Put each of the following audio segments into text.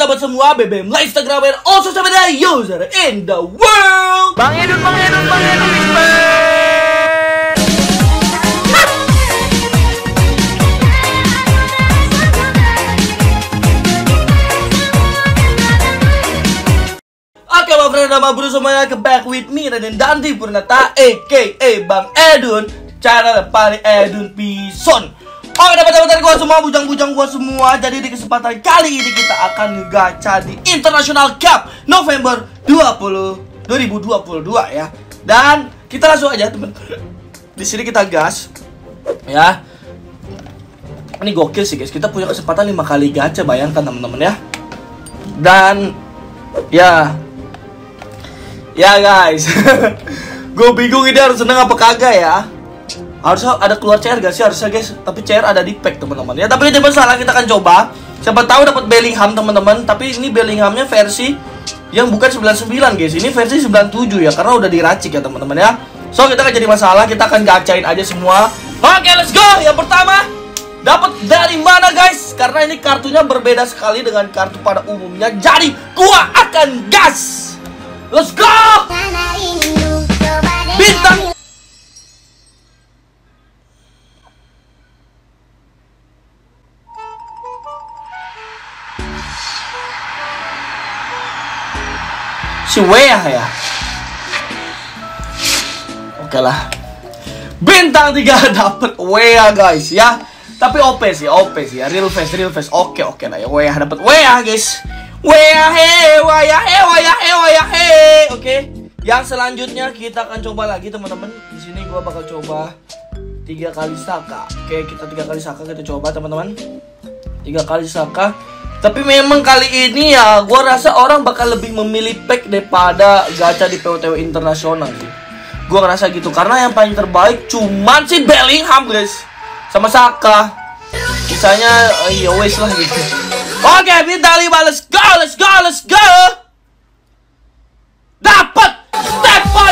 sahabat semua, BBM, Instagram, and all social media user in the world. Bang Edun, respect. Oke, my friend, nama bro semuanya, back with me, Raden Dandi Purnata, a.k.a. Bang Edun, channel paling Edun Pison. Oke, dapat gua semua, bujang-bujang gua semua. Jadi di kesempatan kali ini kita akan ngegacha di International Cup November 2022 ya. Dan kita langsung aja, temen. Di sini kita gas ya. Ini gokil sih, guys. Kita punya kesempatan 5 kali gacha, bayangkan teman-teman ya. Dan ya guys, gue bingung ini harus seneng apa kagak ya. Harusnya ada keluar CR gak sih harusnya, guys. Tapi CR ada di pack teman-teman ya. Tapi tidak masalah, kita akan coba. Siapa tahu dapat Bellingham teman-teman. Tapi ini Bellinghamnya versi yang bukan 99 guys. Ini versi 97 ya, karena udah diracik ya teman-teman ya. So kita akan jadi masalah, kita akan gacain aja semua. Oke, let's go. Yang pertama, dapat dari mana guys? Karena ini kartunya berbeda sekali dengan kartu pada umumnya. Jadi gua akan gas. Let's go. Bintang si Weah ya. Oke lah. Bintang 3 dapat Weah guys ya. Tapi OP sih ya. Real face. Oke lah ya. Weah dapat Weah guys. Weah he. Oke. Yang selanjutnya kita akan coba lagi teman-teman. Di sini gua bakal coba 3 kali Saka. Oke, kita 3 kali Saka kita coba teman-teman. 3 kali Saka. Tapi memang kali ini ya, gue rasa orang bakal lebih memilih pack daripada gacha di POTW internasional sih. Gue ngerasa gitu, karena yang paling terbaik cuman si Bellingham guys, sama Saka. Sisanya ya wes lah gitu. Oke, kita 5, let's go. Dapat Stefan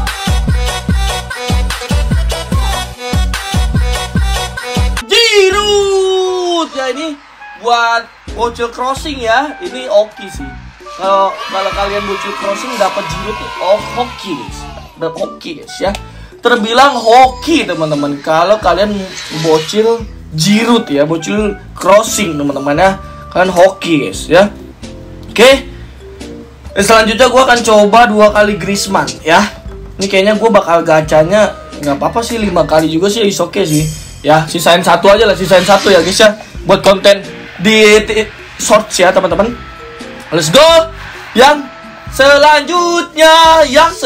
Giroud ya, ini buat bocil crossing ya. Ini oke sih. Kalau kalian bocil crossing dapat Giroud tuh hoki guys ya. Terbilang hoki teman-teman kalau kalian bocil Giroud ya, bocil crossing teman-teman ya. Kalian hoki guys ya. Oke. Selanjutnya gue akan coba 2 kali Griezmann ya. Ini kayaknya gue bakal gacanya nggak apa-apa sih, 5 kali juga sih, is oke sih. Ya, sisain 1 aja lah, ya guys ya. Buat konten di shorts ya teman-teman. Let's go. Yang selanjutnya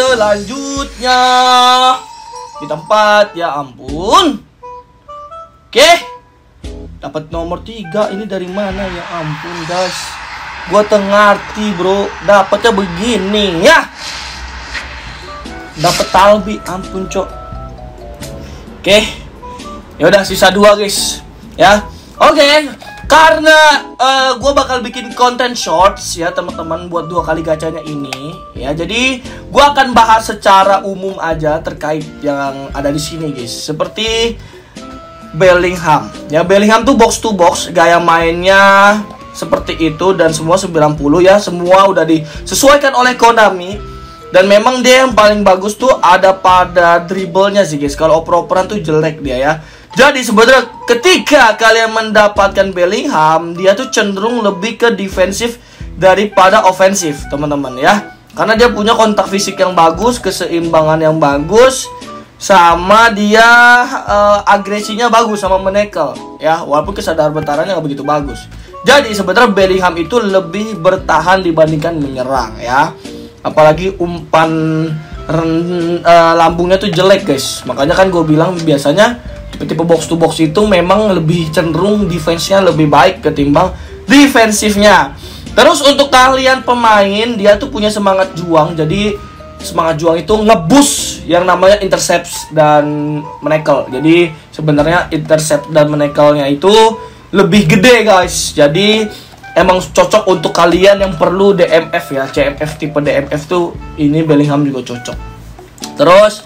di tempat, ya ampun. Oke, dapat nomor 3. Ini dari mana ya ampun guys. Gua ngerti bro, dapatnya begini ya. Dapat Talbi, ampun cok. Oke, ya udah sisa 2 guys ya. Oke, karena gue bakal bikin konten shorts ya teman-teman buat 2 kali gacanya ini ya. Jadi gue akan bahas secara umum aja terkait yang ada di sini guys. Seperti Bellingham ya. Bellingham tuh box to box, gaya mainnya seperti itu dan semua 90 ya. Semua udah disesuaikan oleh Konami. Dan memang dia yang paling bagus tuh ada pada dribblenya sih guys. Kalau oper-operan tuh jelek dia ya. Jadi sebenarnya ketika kalian mendapatkan Bellingham, dia tuh cenderung lebih ke defensif daripada ofensif, teman-teman ya. Karena dia punya kontak fisik yang bagus, keseimbangan yang bagus, sama dia agresinya bagus sama menekel ya. Walaupun kesadaran bertahannya nggak begitu bagus. Jadi sebenarnya Bellingham itu lebih bertahan dibandingkan menyerang ya. Apalagi umpan lambungnya tuh jelek guys. Makanya kan gue bilang biasanya tipe box to box itu memang lebih cenderung defense-nya lebih baik ketimbang defensifnya. Terus untuk kalian pemain, dia tuh punya semangat juang. Jadi semangat juang itu nge-boost yang namanya intercept dan menekel. Jadi sebenarnya intercept dan menekelnya itu lebih gede guys. Jadi emang cocok untuk kalian yang perlu DMF ya. CMF tipe DMF tuh ini Bellingham juga cocok. Terus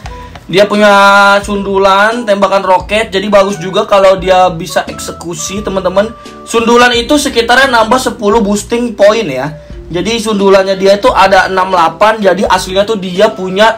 Dia punya sundulan tembakan roket, jadi bagus juga kalau dia bisa eksekusi teman-teman. Sundulan itu sekitarnya nambah 10 boosting point ya. Jadi sundulannya dia itu ada 68, jadi aslinya tuh dia punya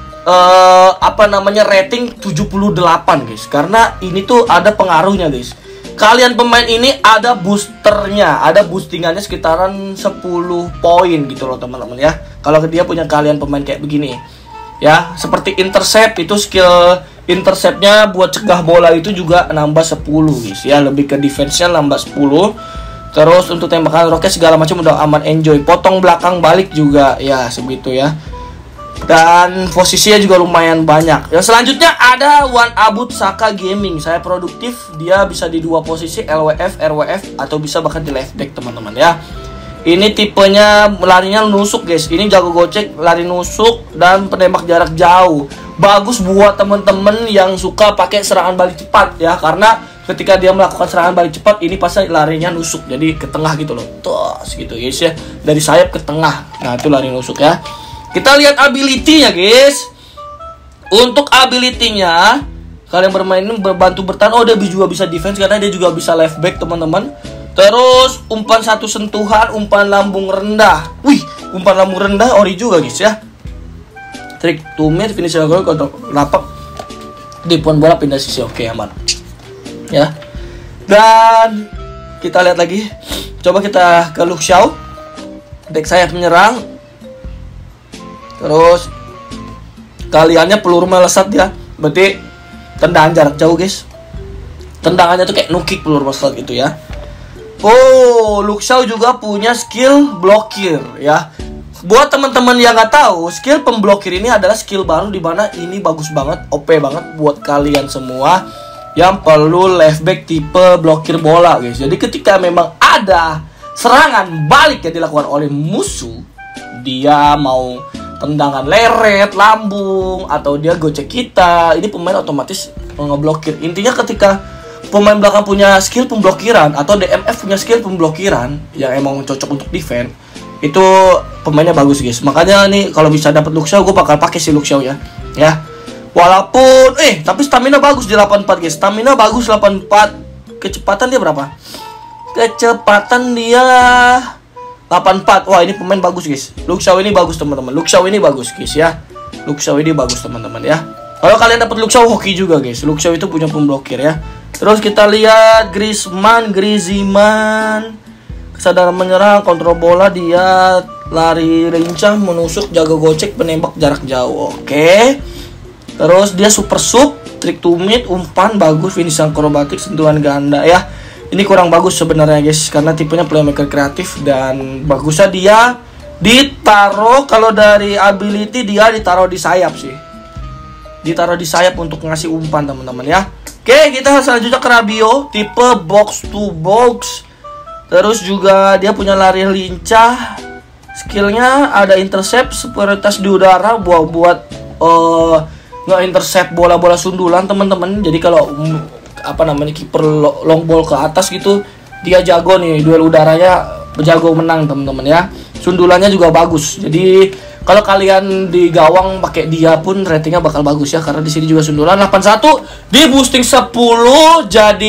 rating 78 guys. Karena ini tuh ada pengaruhnya guys. Kalian pemain ini ada boosternya, ada boostingannya sekitaran 10 poin gitu loh teman-teman ya. Kalau dia punya kalian pemain kayak begini. Ya, seperti intercept itu skill interceptnya buat cegah bola itu juga nambah 10 guys ya, lebih ke defense-nya nambah 10. Terus untuk tembakan roket segala macam udah aman, enjoy. Potong belakang balik juga ya segitu ya. Dan posisinya juga lumayan banyak. Yang selanjutnya ada One Abut Saka Gaming. Saya produktif, dia bisa di dua posisi LWF, RWF atau bisa bahkan di left back teman-teman ya. Ini tipenya larinya nusuk guys. Ini jago gocek, lari nusuk dan penembak jarak jauh. Bagus buat temen-temen yang suka pakai serangan balik cepat ya. Karena ketika dia melakukan serangan balik cepat, ini pasti larinya nusuk. Jadi ke tengah gitu loh. Tos gitu guys ya. Dari sayap ke tengah. Nah itu lari nusuk ya. Kita lihat ability-nya guys. Untuk ability-nya, kalian bermain ini berbantu bertahan. Oh dia juga bisa defense karena dia juga bisa left back teman-teman. Terus umpan satu sentuhan, umpan lambung rendah. Wih, umpan lambung rendah ori juga guys ya. Trik to mid, finisher goal, kontak lapak. Dipuan bola pindah sisi, oke aman. Ya. Dan kita lihat lagi. Coba kita ke Luke Shaw. Back sayap menyerang. Terus kaliannya peluru melesat ya. Berarti tendangan jarak jauh guys. Tendangannya tuh kayak nukik peluru melesat gitu ya. Oh, Luke Shaw juga punya skill blokir ya. Buat teman-teman yang nggak tahu, skill pemblokir ini adalah skill baru di mana ini bagus banget, OP banget buat kalian semua yang perlu left back tipe blokir bola guys. Jadi ketika memang ada serangan balik yang dilakukan oleh musuh, dia mau tendangan leret, lambung atau dia gocek kita, ini pemain otomatis ngeblokir. Intinya ketika pemain belakang punya skill pemblokiran atau DMF punya skill pemblokiran yang emang cocok untuk defense, itu pemainnya bagus guys. Makanya nih kalau bisa dapat Luke Shaw, gue bakal pakai si Luke Shaw ya. Ya. Walaupun tapi stamina bagus di 84 guys. Stamina bagus 84. Kecepatan dia berapa? Kecepatan dia 84. Wah, ini pemain bagus guys. Luke Shaw ini bagus teman-teman. Luke Shaw ini bagus guys ya. Luke Shaw ini bagus teman-teman ya. Kalau kalian dapat Luke Shaw hoki juga guys. Luke Shaw itu punya pemblokir ya. Terus kita lihat Griezmann. Kesadaran menyerang, kontrol bola, dia lari lincah, menusuk, jago gocek, penembak jarak jauh. Oke. Terus dia super sub, trik to mid, umpan bagus, finish akrobatik, sentuhan ganda ya. Ini kurang bagus sebenarnya guys, karena tipenya playmaker kreatif dan bagusnya dia ditaruh, kalau dari ability dia ditaruh di sayap sih. Ditaruh di sayap untuk ngasih umpan teman-teman ya. Oke, kita selanjutnya ke Rabiot, tipe box to box. Terus juga dia punya lari lincah. Skillnya ada intercept, superioritas di udara buat nge-intercept bola-bola sundulan teman-teman. Jadi kalau kiper long ball ke atas gitu, dia jago nih, duel udaranya jago menang teman-teman ya. Sundulannya juga bagus. Jadi kalau kalian di gawang pakai dia pun ratingnya bakal bagus ya, karena di sini juga sundulan 81 di boosting 10 jadi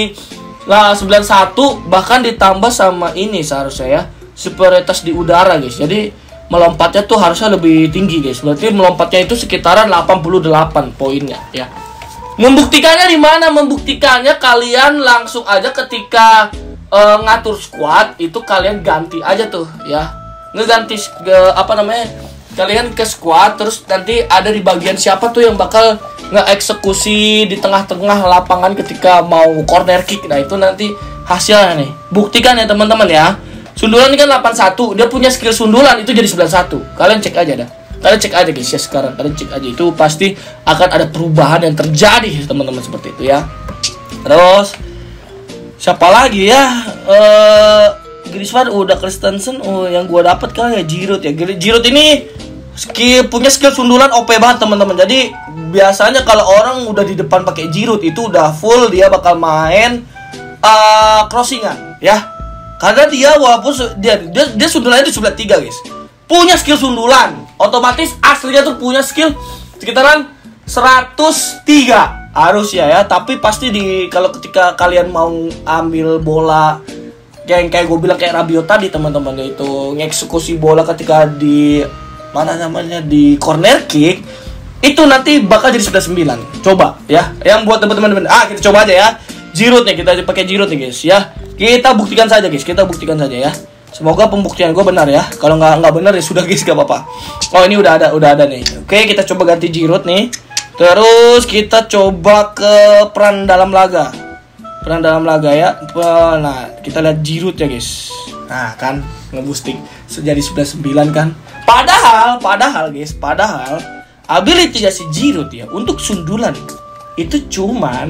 91, bahkan ditambah sama ini seharusnya ya, superioritas di udara guys. Jadi melompatnya tuh harusnya lebih tinggi guys. Berarti melompatnya itu sekitaran 88 poinnya ya. Membuktikannya di mana? Membuktikannya kalian langsung aja ketika ngatur squad itu kalian ganti aja tuh ya. Ngeganti kalian ke squad, terus nanti ada di bagian siapa tuh yang bakal nge-eksekusi di tengah-tengah lapangan ketika mau corner kick. Nah itu nanti hasilnya nih. Buktikan ya teman-teman ya. Sundulan ini kan 81, dia punya skill sundulan itu jadi 91. Kalian cek aja dah. Kalian cek aja guys ya sekarang. Kalian cek aja, itu pasti akan ada perubahan yang terjadi teman-teman seperti itu ya. Terus siapa lagi ya? Griezmann udah, Christensen yang gua dapat kan ya Giroud ya. Giroud ini punya skill sundulan OP banget teman-teman. Jadi biasanya kalau orang udah di depan pakai Giroud itu udah full, dia bakal main crossingan ya. Karena dia walaupun dia sundulannya di sebelah 3 guys. Punya skill sundulan. Otomatis aslinya tuh punya skill sekitaran 103 harus ya. Tapi pasti kalau ketika kalian mau ambil bola yang kayak gue bilang kayak Rabiot tadi teman-teman, itu ngeksekusi bola ketika di di corner kick, itu nanti bakal jadi 11-9. Coba ya, yang buat teman-teman, kita coba aja ya. Giroud nih, kita pakai Giroud nih guys ya. Kita buktikan saja guys, ya. Semoga pembuktian gue benar ya. Kalau nggak benar ya sudah guys, gak apa-apa. Oh, ini udah ada nih. Oke, kita coba ganti Giroud nih. Terus kita coba ke peran dalam laga ya. Nah, kita lihat Giroud ya guys. Nah kan, ngeboosting jadi 11-9 kan. Padahal guys, ability si Giroud ya untuk sundulan itu cuman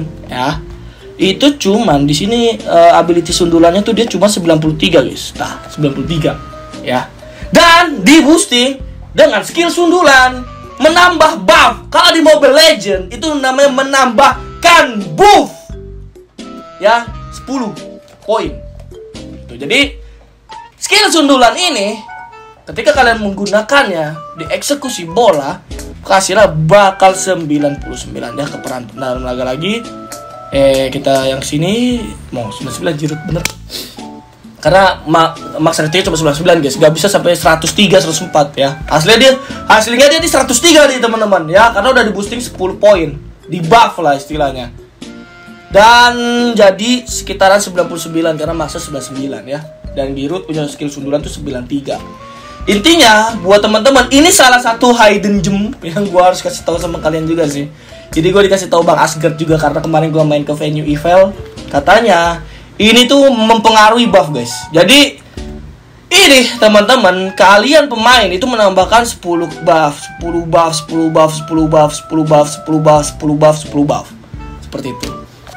di sini ability sundulannya tuh dia cuma 93 guys. Nah, 93 ya. Dan di boosting dengan skill sundulan menambah buff. Kalau di Mobile Legends itu namanya menambahkan buff ya, 10 poin. Jadi skill sundulan ini ketika kalian menggunakannya di eksekusi bola, hasilnya bakal 99 ya. Ke peran dalam laga lagi. Kita yang sini mau 99 Giroud bener. Karena max ratingnya cuma 99 guys, gak bisa sampai 103, 104 ya. Hasilnya dia di 103 nih teman-teman ya, karena udah di boosting 10 poin, di buff lah istilahnya. Dan jadi sekitaran 99 karena maxnya 99 ya. Dan Giroud punya skill sundulan tuh 93. Intinya buat teman-teman, ini salah satu hidden gem yang gua harus kasih tahu sama kalian juga sih. Jadi gue dikasih tahu Bang Asgard juga karena kemarin gue main ke venue EVEL, katanya ini tuh mempengaruhi buff guys. Jadi ini teman-teman, kalian pemain itu menambahkan 10 buff, 10 buff, 10 buff, 10 buff, 10 buff, 10 buff, 10 buff, 10 buff. Seperti itu.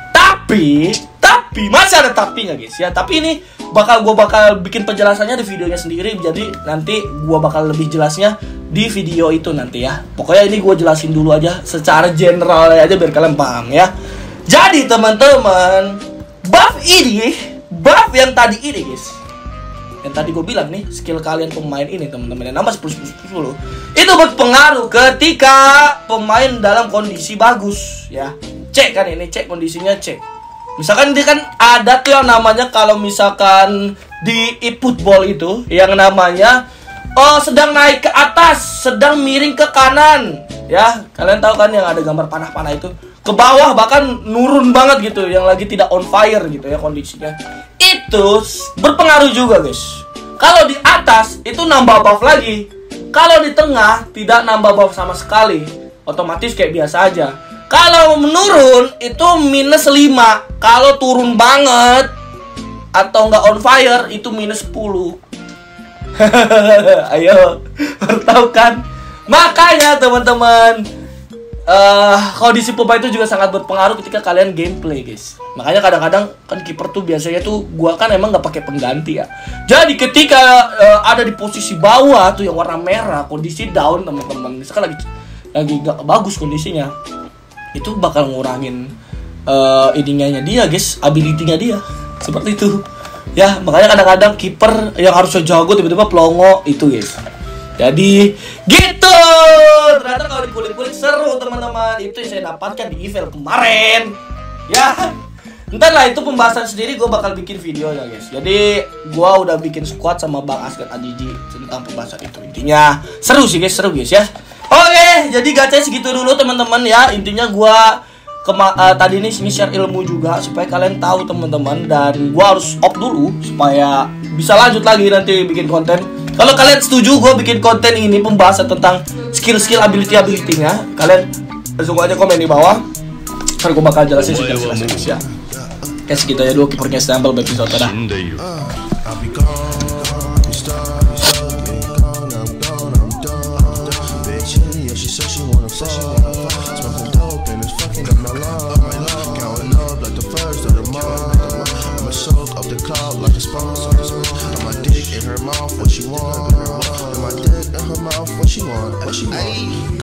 Tapi masih ada tapinya guys ya. Tapi ini gue bakal bikin penjelasannya di videonya sendiri. Jadi nanti gue bakal lebih jelasnya di video itu nanti ya. Pokoknya ini gue jelasin dulu aja secara general aja biar kalian paham ya. Jadi teman-teman, buff yang tadi ini guys, yang tadi gue bilang nih, skill kalian pemain ini teman-teman, yang nambah 10 itu berpengaruh ketika pemain dalam kondisi bagus ya. Cek kan ini, cek kondisinya, cek. Misalkan dia kan ada tuh yang namanya, kalau misalkan di eFootball itu yang namanya sedang naik ke atas, sedang miring ke kanan ya. Kalian tahu kan yang ada gambar panah-panah itu, ke bawah bahkan nurun banget gitu, yang lagi tidak on fire gitu ya kondisinya. Itu berpengaruh juga guys. Kalau di atas itu nambah buff lagi, kalau di tengah tidak nambah buff sama sekali, otomatis kayak biasa aja. Kalau menurun itu minus 5, kalau turun banget atau nggak on fire itu minus 10. Ayo, tahu kan? Makanya teman-teman, kondisi pemain itu juga sangat berpengaruh ketika kalian gameplay guys. Makanya kadang-kadang kan kiper tuh biasanya tuh gua kan emang nggak pakai pengganti ya. Jadi ketika ada di posisi bawah tuh yang warna merah, kondisi down teman-teman, misalkan lagi nggak bagus kondisinya, itu bakal ngurangin ininya dia guys, ability-nya dia. Seperti itu. Ya, makanya kadang-kadang kiper yang harusnya jago tiba-tiba pelongo itu guys. Jadi gitu. Ternyata kalau dikulik-kulik seru teman-teman. Itu yang saya dapatkan di EVEL kemarin. Ya. Entar lah, itu pembahasan sendiri, gue bakal bikin video ya guys. Jadi gue udah bikin squad sama Bang Asgard Ajiji tentang pembahasan itu. Intinya seru guys ya. Oke, jadi gacha segitu dulu teman-teman ya. Intinya gue tadi ini share ilmu juga supaya kalian tahu teman-teman. Dan gue harus off dulu supaya bisa lanjut lagi nanti bikin konten. Kalau kalian setuju gue bikin konten ini pembahasan tentang skill-skill ability-nya, kalian langsung aja komen di bawah. Ntar gue bakal jelasin ya. Kayak segitu aja dulu kipernya sample episode dah. Like a sponge on the spoon. Got my dick in her mouth, what she want? Got my dick in her mouth, what she want?